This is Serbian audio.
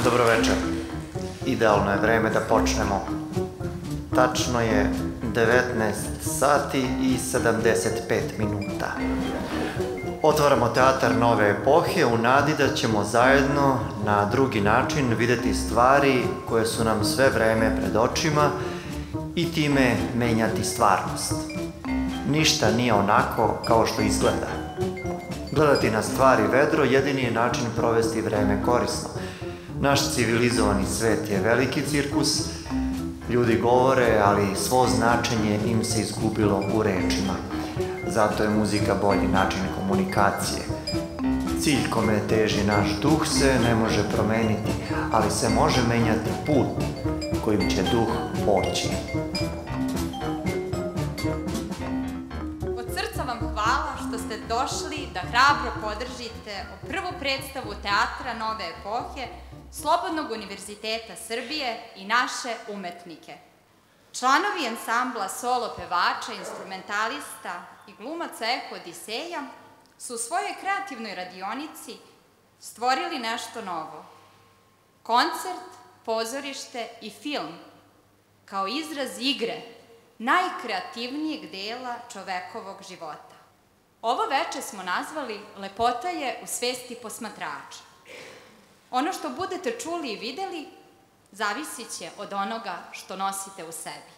Dobro večer. Idealno je vreme da počnemo. Tačno je 19 sati i 75 minuta. Otvaramo teatar nove epohe u nadi da ćemo zajedno na drugi način videti stvari koje su nam sve vreme pred očima i time menjati stvarnost. Ništa nije onako kao što izgleda. Gledati na stvari vedro jedini je način provesti vreme korisno. Naš civilizovani svet je veliki cirkus, ljudi govore, ali svo značenje im se izgubilo u rečima. Zato je muzika bolji način komunikacije. Cilj kome teži naš duh se ne može promeniti, ali se može menjati put kojim će duh poći. Od srca vam hvala što ste došli da hrabro podržite prvu predstavu Teatra nove epohe Slobodnog univerziteta Srbije i naše umetnike. Članovi ansambla solo pevača, instrumentalista i glumaca Eho Odiseja su u svojoj kreativnoj radionici stvorili nešto novo. Koncert, pozorište i film kao izraz igre najkreativnijeg dela čovekovog života. Ovo veče smo nazvali Lepota je u svesti posmatrača. Ono što budete čuli i videli zavisit će od onoga što nosite u sebi.